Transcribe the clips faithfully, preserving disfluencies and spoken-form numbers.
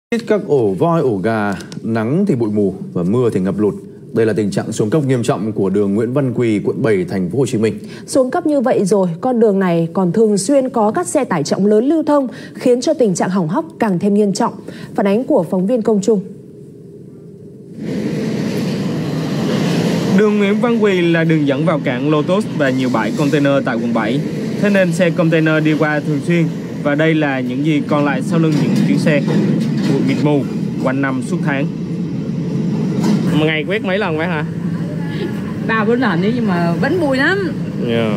Các ổ voi, ổ gà, nắng thì bụi mù và mưa thì ngập lụt. Đây là tình trạng xuống cấp nghiêm trọng của đường Nguyễn Văn Quỳ, quận bảy, thành phố Hồ Chí Minh. Xuống cấp như vậy rồi, con đường này còn thường xuyên có các xe tải trọng lớn lưu thông, khiến cho tình trạng hỏng hóc càng thêm nghiêm trọng. Phản ánh của phóng viên Công Trung. Đường Nguyễn Văn Quỳ là đường dẫn vào cảng Lotus và nhiều bãi container tại quận bảy. Thế nên xe container đi qua thường xuyên, và đây là những gì còn lại sau lưng những chuyến xe. Bụi mịt mù quanh năm suốt tháng. Một ngày quét mấy lần vậy hả? Ba bốn lần đấy, nhưng mà vẫn bụi lắm. Yeah.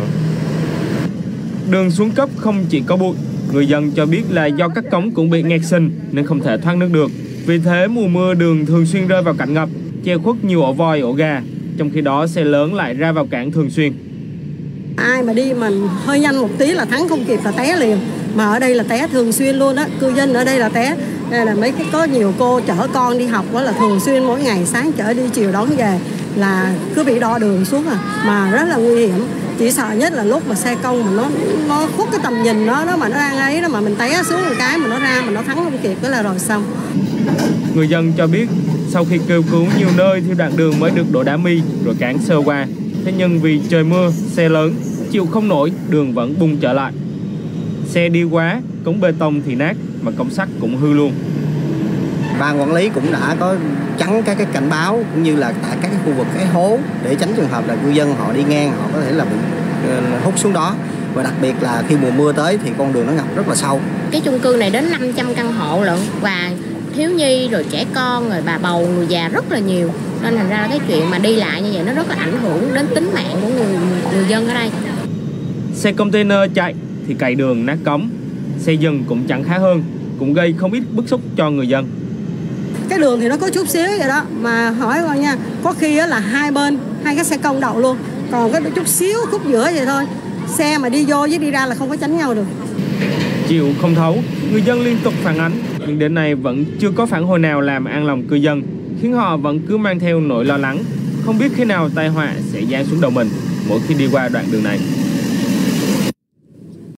Đường xuống cấp không chỉ có bụi, người dân cho biết là do các cống cũng bị nghẹt xình nên không thể thoát nước được. Vì thế mùa mưa đường thường xuyên rơi vào cảnh ngập, che khuất nhiều ổ voi, ổ gà. Trong khi đó xe lớn lại ra vào cảng thường xuyên. Ai mà đi mà hơi nhanh một tí là thắng không kịp là té liền. Mà ở đây là té thường xuyên luôn á, cư dân ở đây là té. Đây là mấy cái có nhiều cô chở con đi học đó là thường xuyên mỗi ngày sáng chở đi chiều đón về là cứ bị đo đường xuống à, mà rất là nguy hiểm. Chỉ sợ nhất là lúc mà xe công mà nó nó khuất cái tầm nhìn nó đó mà nó đang ấy đó mà mình té xuống một cái mà nó ra mà nó thắng không kịp, đó là rồi xong. Người dân cho biết sau khi kêu cứu nhiều nơi thì đoạn đường mới được đổ đá mi rồi cán sơ qua. Thế nhưng vì trời mưa, xe lớn chịu không nổi, đường vẫn bung trở lại. Xe đi quá, cống bê tông thì nát mà cống sắt cũng hư luôn. Ban quản lý cũng đã có chắn các cái cảnh báo cũng như là tại các cái khu vực cái hố để tránh trường hợp là cư dân họ đi ngang họ có thể là bị hút xuống đó. Và đặc biệt là khi mùa mưa tới thì con đường nó ngập rất là sâu. Cái chung cư này đến năm trăm căn hộ lận, và thiếu nhi rồi trẻ con rồi bà bầu người già rất là nhiều, nên thành ra cái chuyện mà đi lại như vậy nó rất là ảnh hưởng đến tính mạng của người người dân ở đây. Xe container chạy thì cày đường nát cống, xe dừng cũng chẳng khá hơn, cũng gây không ít bức xúc cho người dân. Cái đường thì nó có chút xíu vậy đó, mà hỏi coi nha, có khi là hai bên hai cái xe công đậu luôn, còn cái chút xíu khúc giữa vậy thôi, xe mà đi vô với đi ra là không có tránh nhau được. Chịu không thấu, người dân liên tục phản ánh, nhưng đến nay vẫn chưa có phản hồi nào làm an lòng cư dân, khiến họ vẫn cứ mang theo nỗi lo lắng, không biết khi nào tai họa sẽ giáng xuống đầu mình mỗi khi đi qua đoạn đường này.